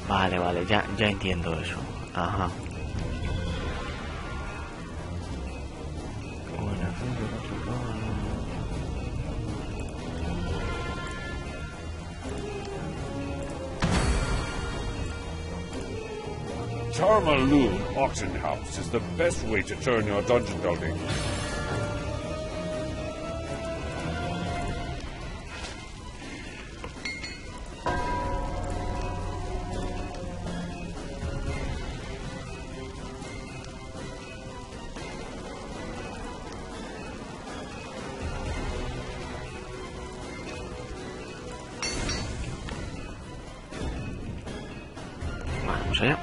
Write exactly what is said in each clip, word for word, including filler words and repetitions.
Vale, vale, ya, ya entiendo eso. Ajá. Tarmaloon Auction House is the best way to turn your dungeon building. Vamos allá.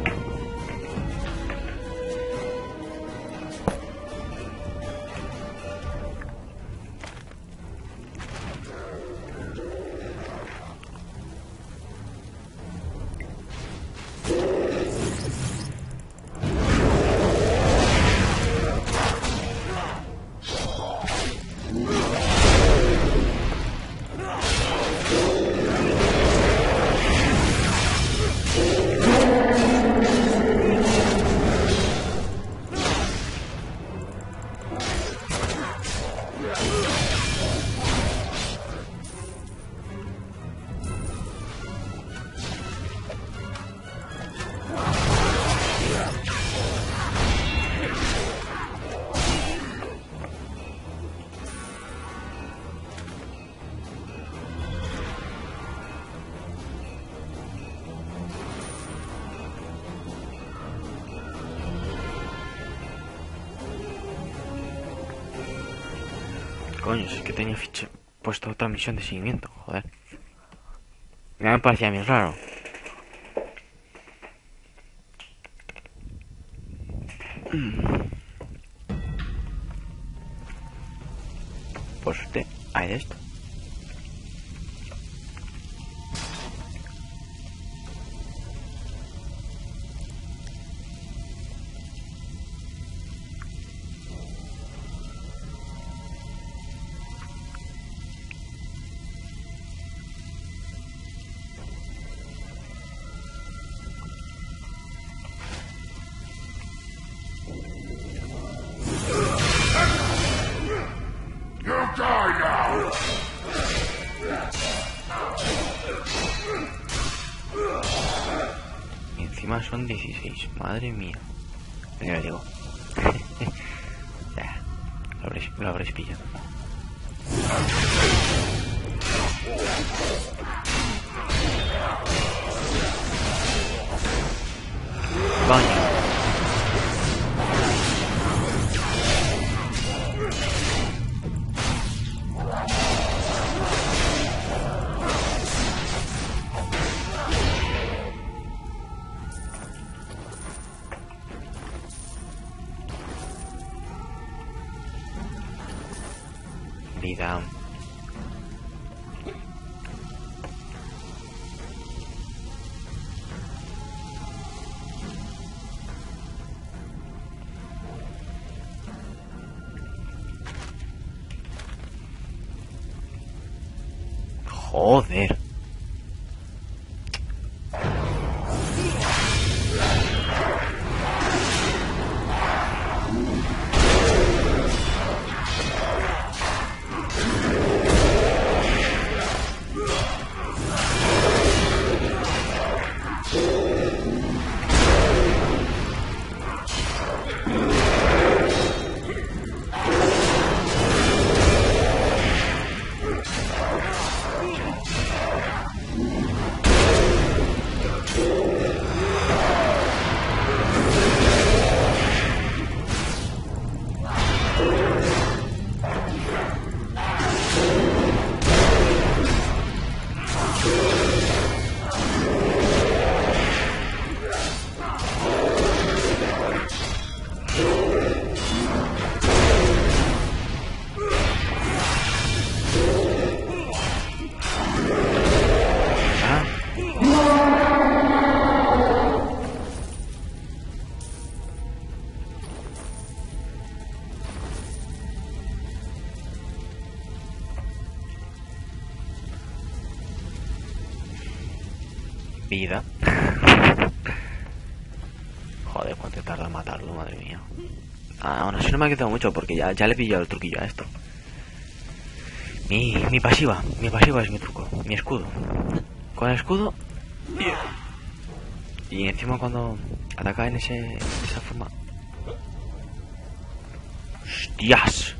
Coño, si es que tenía ficha puesto otra misión de seguimiento, joder. Ya me parecía bien raro. Pues usted, hay de esto. Y encima son dieciséis, madre mía. Ya me digo. Ya, lo habréis, lo habréis pillado. Coño. Vida. Joder. Vida. Joder, cuánto tarda en matarlo, madre mía. Ah, aún así no me ha quedado mucho porque ya, ya le he pillado el truquillo a esto. Mi, mi pasiva, mi pasiva es mi truco, mi escudo. Con el escudo... Y encima cuando ataca en ese, de esa forma... ¡Hostias!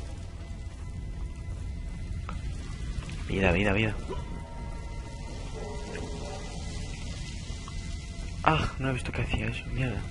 Vida, vida, vida. Ah, no he visto que hacía eso, mierda.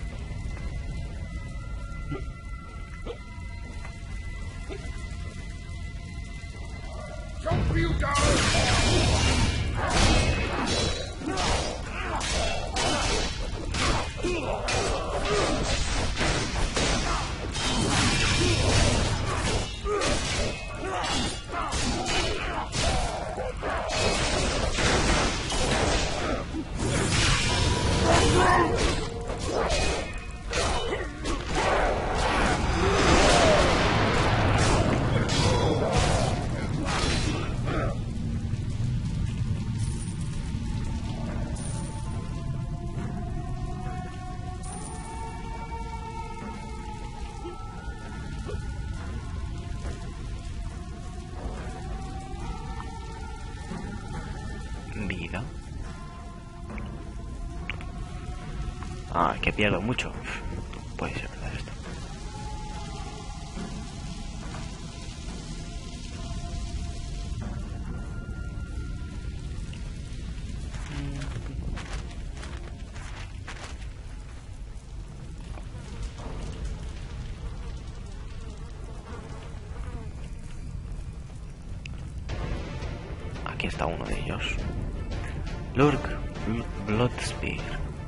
Vida. Ah, es que pierdo mucho. Puede ser verdad esto. Aquí está uno de ellos. Lurk Bloodspear.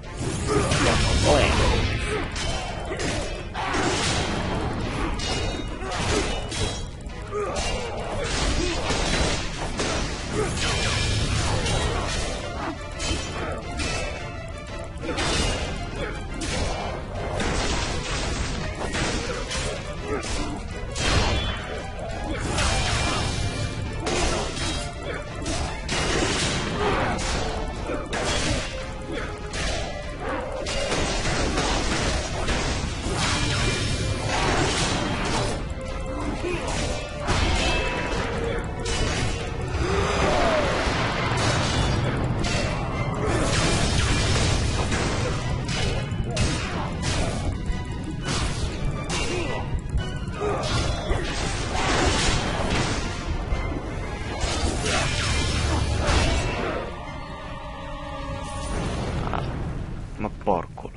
Ma porcolo.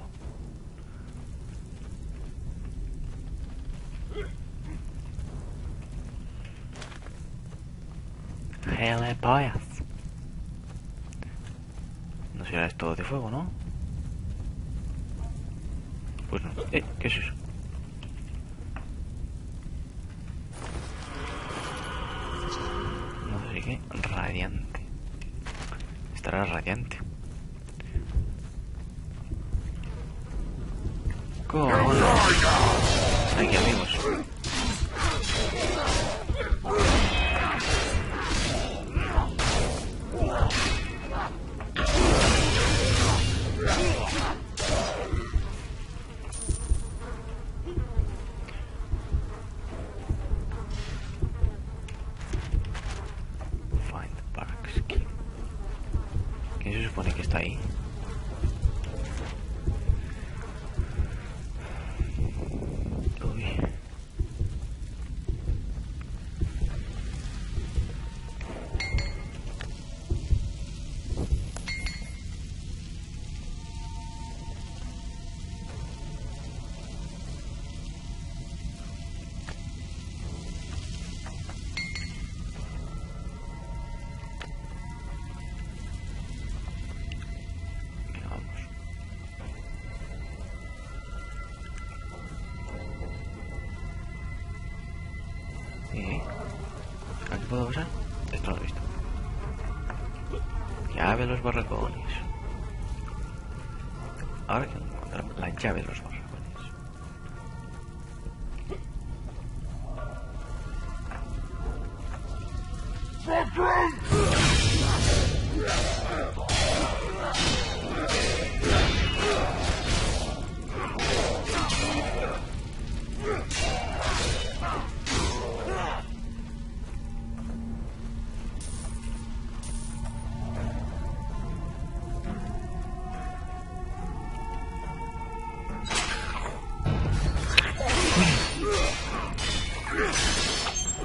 Gilipollas. No será esto de fuego, ¿no? Pues no. Eh, ¿qué es eso? No sé qué. Radiante. Estará radiante. ¡Cojones! Aquí, amigos. Find Barracks Key. ¿Quién se supone que está ahí? ¿Aquí puedo pasar? Esto no lo he visto. Llave de los barracones. Ahora que encontrar la llave de los barracones.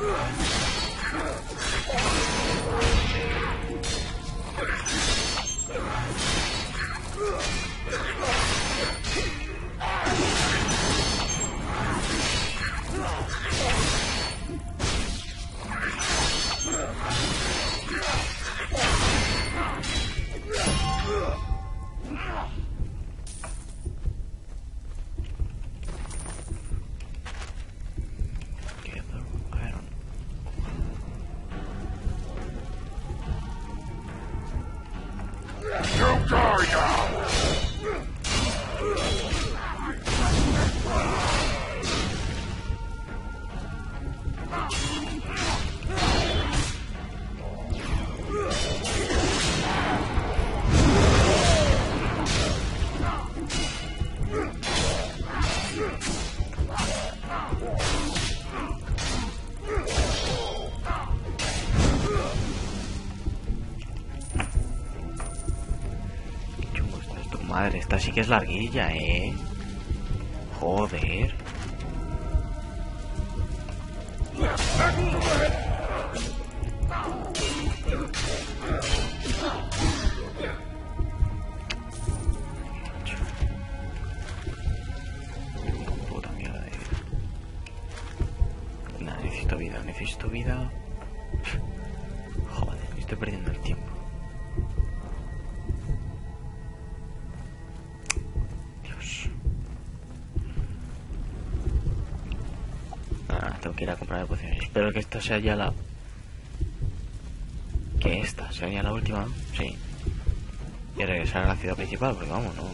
Madre, esta sí que es larguilla, eh. Joder. Puta mierda de vida. Nah, necesito vida, necesito vida. Joder, estoy perdiendo el tiempo. Tengo que ir a comprar pociones. Espero que esta sea ya la... Que esta sea ya la última, ¿no? Sí. Y regresar a la ciudad principal, porque vamos, no...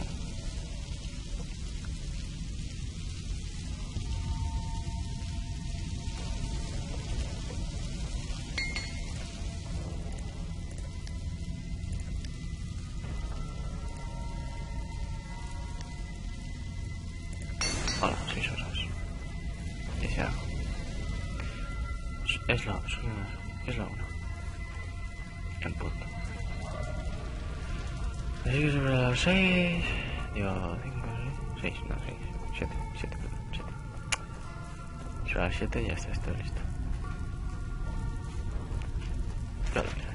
Hola, seis horas. Dice algo. Es la, es la una. En punto. Así que sobre las seis. Digo, cinco, seis, no, seis, siete, siete, perdón, siete. Sobre las siete ya está esto listo. Claro, mira.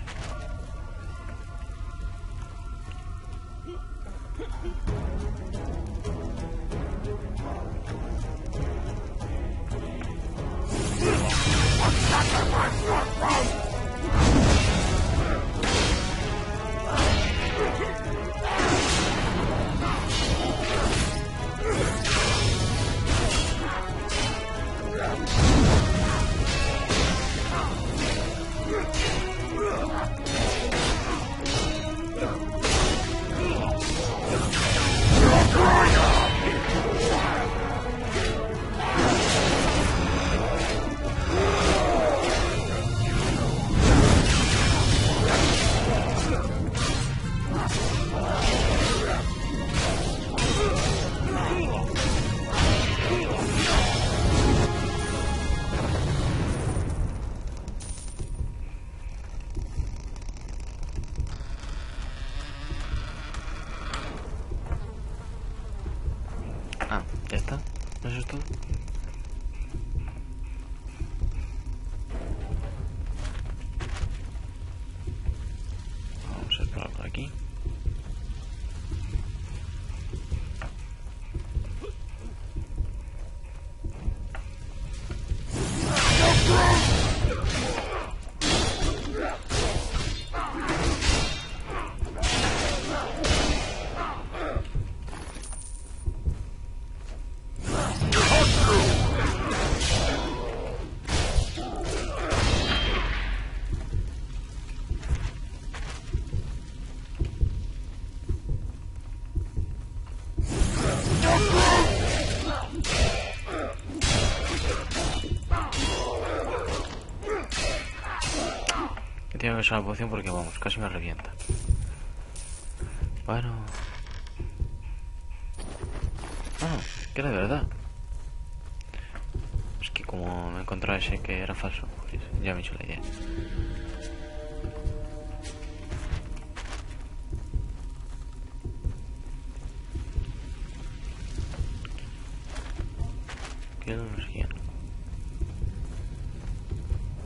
Ah, ya está. ¿Eso es todo? Vamos a explorar por aquí. Tengo que usar la poción porque vamos, casi me revienta. Bueno. Ah, que era de verdad. Es que como me encontraba ese que era falso, pues ya me he hecho la idea. ¿Qué es lo siguiente?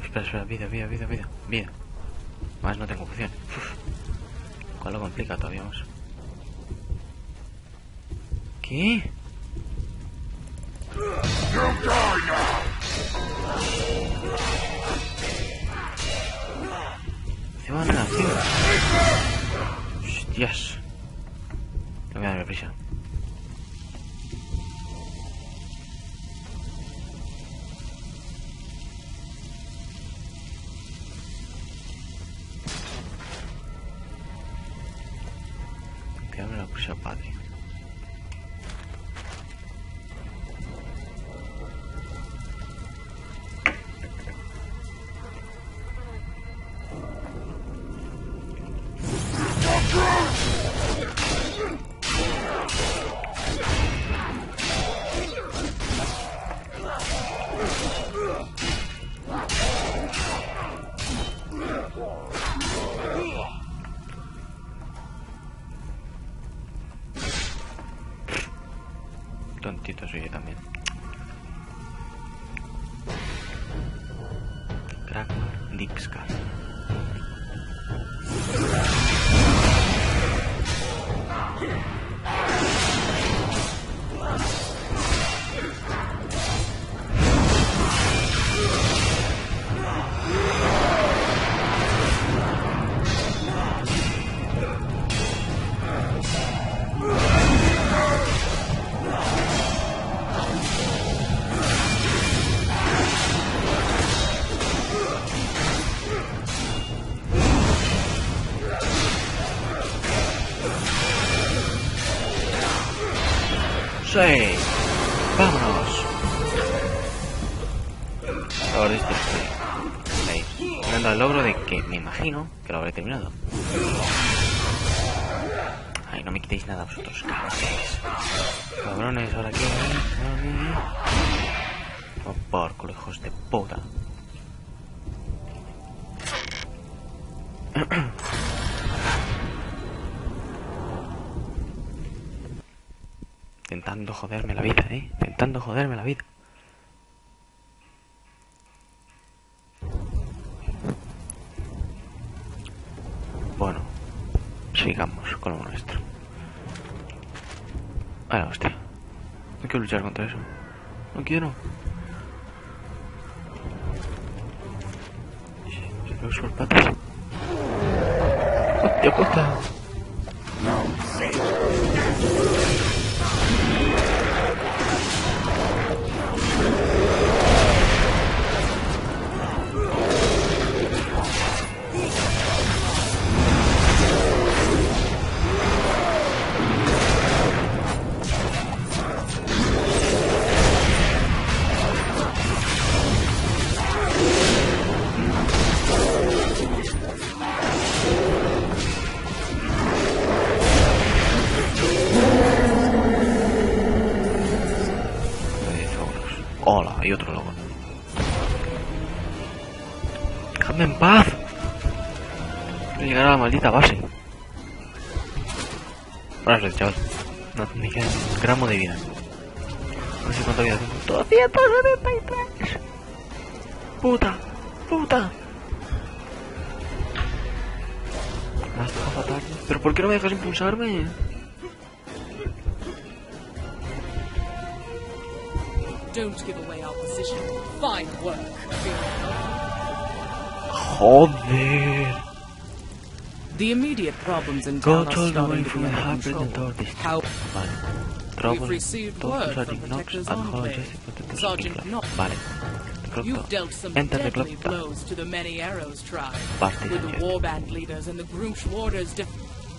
espera, espera, vida, vida, vida, vida, vida. Más no tengo poción. Uf. ¿Cuál lo complica todavía más? ¿Qué? Se van a nacer. Hostias. No me da prisa. Que abre la prisa, padre. Tontito soy yo también. Krakmar Dipskar. ¡Sí! ¡Vámonos! Ahora este estoy ahí, llegando al logro de que me imagino que lo habré terminado. Ay, no me quitéis nada vosotros, cabrones. Cabrones, ahora qué. Oh, por culo, hijos de puta. Intentando joderme la vida, eh. Intentando joderme la vida. Bueno, sigamos con lo nuestro. A la hostia. No quiero luchar contra eso. No quiero. Se veo sus patas. ¡Hostia puta! Hola, hay otro lobo. Déjame en paz. Quiero llegar a la maldita base. Ahora sí, chaval. No me queda un gramo de vida. No sé cuánta vida tengo. doscientos setenta y tres. Puta, puta. Me has dejado fatal. ¿Pero por qué no me dejas impulsarme? Don't give away our position. Fine work. Joder. The immediate problems in Go town are all the way starting to from be the under Harper and control. District. How Vale. Trouble. We've received Todos word Sergeant from Knox Protector's and Hall Enclave. Jesse Protector's Sergeant Enclave. Knox. Vale. you've Recluta. dealt some Enter the deadly recluta. blows to the Many Arrows tribe, Parte with the señor. warband leaders and the Groomsh warders def-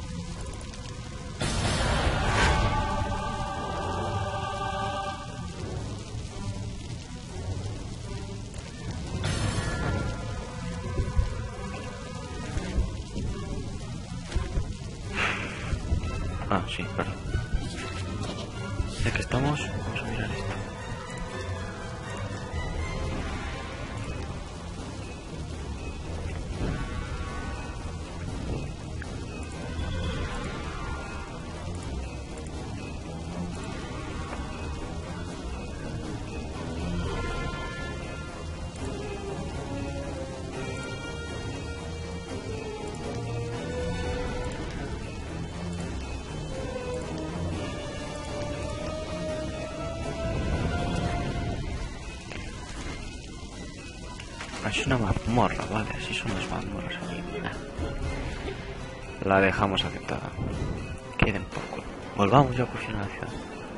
Ah, sí, perdón. Ya que estamos, vamos a mirar esto. Es una mazmorra, vale, así son las mazmorras aquí. Nah. La dejamos aceptada. Queden por culo. Volvamos ya por fin a la ciudad.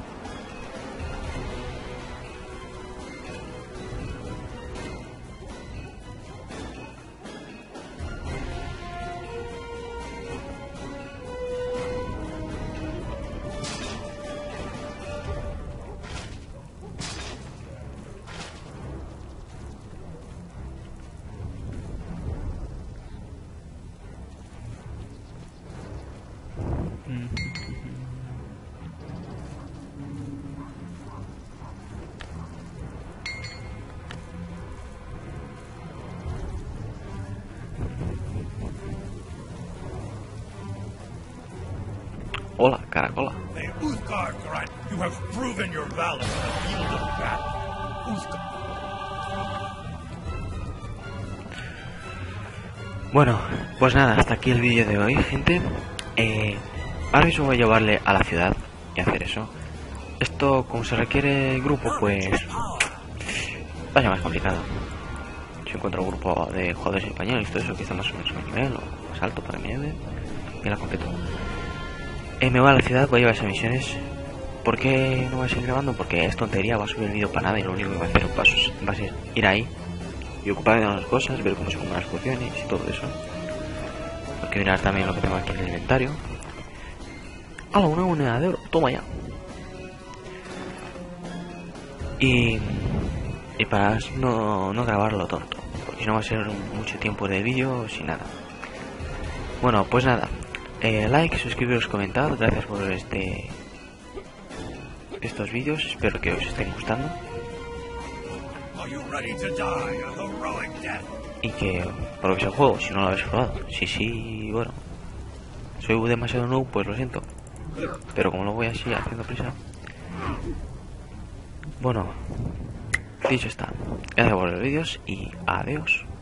Hola, caracola. Hey, Uthgar Grant, you have proven your valor in the field of battle. Uthgar. Bueno, pues nada, hasta aquí el vídeo de hoy, gente. Eh, ahora mismo voy a llevarle a la ciudad y hacer eso. Esto, como se requiere grupo, pues va a ser más complicado. Si encuentro un grupo de jugadores españoles y todo eso que está más o menos a mi nivel o más alto para mi nivel, y la completo. Eh, me voy a la ciudad, voy a llevar esas misiones. ¿Por qué no voy a seguir grabando? Porque es tontería, va a subir el vídeo para nada y lo único que va a hacer pasos va a ser ir ahí y ocuparme de unas cosas, ver cómo se compran las pociones y todo eso. Porque mirar también lo que tengo aquí en el inventario. ¡Hala! Una moneda de oro, toma ya. Y, y para no, no grabarlo tonto, porque si no va a ser mucho tiempo de vídeo sin nada. Bueno, pues nada. Eh, like, suscribiros, comentad. Gracias por este estos vídeos. Espero que os estén gustando. Y que probéis el juego si no lo habéis probado. Si sí, bueno, soy demasiado noob, pues lo siento. Pero como lo voy así haciendo prisa. Bueno, dicho está. Gracias por los vídeos y adiós.